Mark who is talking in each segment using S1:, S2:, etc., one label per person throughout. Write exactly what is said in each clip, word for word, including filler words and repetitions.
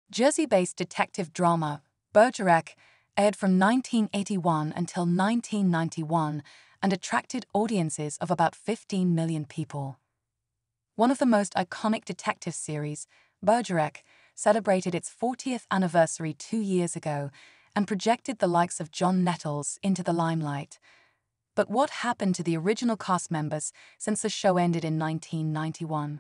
S1: Jersey-based detective drama, Bergerac, aired from nineteen eighty-one until nineteen ninety-one and attracted audiences of about fifteen million people. One of the most iconic detective series, Bergerac, celebrated its fortieth anniversary two years ago and projected the likes of John Nettles into the limelight. But what happened to the original cast members since the show ended in nineteen ninety-one?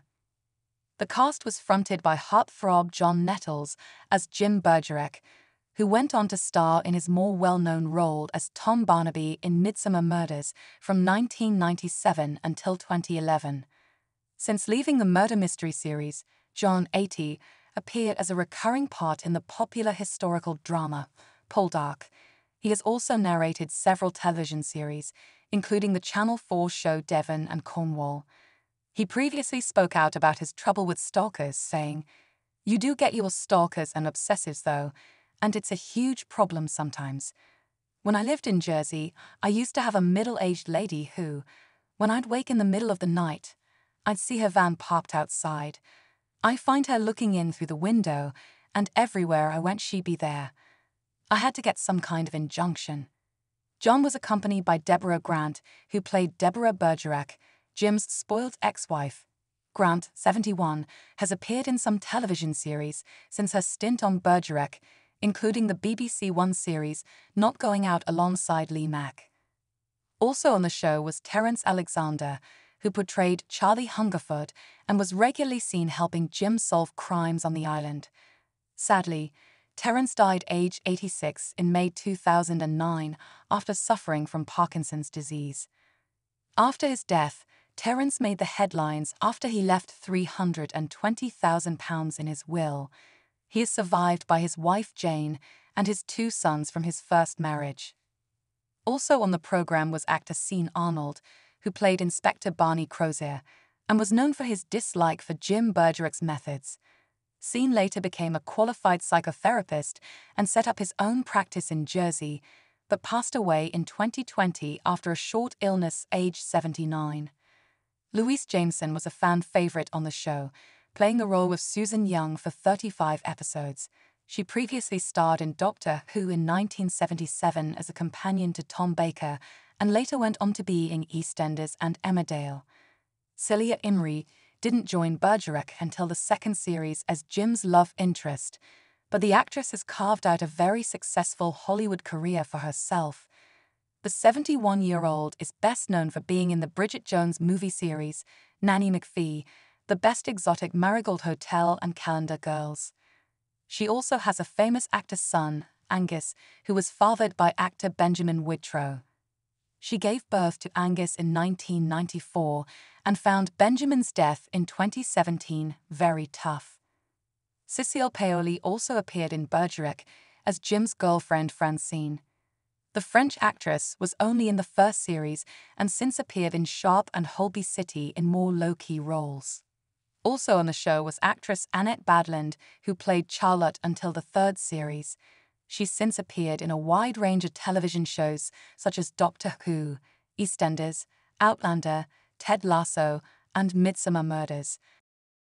S1: The cast was fronted by heartthrob John Nettles as Jim Bergerac, who went on to star in his more well-known role as Tom Barnaby in Midsomer Murders from nineteen ninety-seven until twenty eleven. Since leaving the murder mystery series, John eighty appeared as a recurring part in the popular historical drama, Poldark. He has also narrated several television series, including the Channel four show Devon and Cornwall. He previously spoke out about his trouble with stalkers, saying, "You do get your stalkers and obsessives though, and it's a huge problem sometimes. When I lived in Jersey, I used to have a middle-aged lady who, when I'd wake in the middle of the night, I'd see her van parked outside. I find her looking in through the window, and everywhere I went she'd be there. I had to get some kind of injunction." John was accompanied by Deborah Grant, who played Deborah Bergerac, Jim's spoiled ex-wife. Grant, seventy-one, has appeared in some television series since her stint on Bergerac, including the B B C One series Not Going Out alongside Lee Mack. Also on the show was Terence Alexander, who portrayed Charlie Hungerford and was regularly seen helping Jim solve crimes on the island. Sadly, Terence died aged eighty-six in May two thousand nine after suffering from Parkinson's disease. After his death, Terence made the headlines after he left three hundred twenty thousand pounds in his will. He is survived by his wife Jane and his two sons from his first marriage. Also on the program was actor Sean Arnold, who played Inspector Barney Crozier, and was known for his dislike for Jim Bergerac's methods. Sean later became a qualified psychotherapist and set up his own practice in Jersey, but passed away in twenty twenty after a short illness aged seventy-nine. Louise Jameson was a fan favorite on the show, playing the role of Susan Young for thirty-five episodes. She previously starred in Doctor Who in nineteen seventy-seven as a companion to Tom Baker, and later went on to be in EastEnders and Emmerdale. Celia Imrie didn't join Bergerac until the second series as Jim's love interest, but the actress has carved out a very successful Hollywood career for herself. The seventy-one-year-old is best known for being in the Bridget Jones movie series, Nanny McPhee, The Best Exotic Marigold Hotel and Calendar Girls. She also has a famous actor's son, Angus, who was fathered by actor Benjamin Whitrow. She gave birth to Angus in nineteen ninety-four and found Benjamin's death in twenty seventeen very tough. Cecile Paoli also appeared in Bergerac as Jim's girlfriend Francine. The French actress was only in the first series and since appeared in Sharp and Holby City in more low-key roles. Also on the show was actress Annette Badland, who played Charlotte until the third series. She's since appeared in a wide range of television shows such as Doctor Who, EastEnders, Outlander, Ted Lasso, and Midsomer Murders.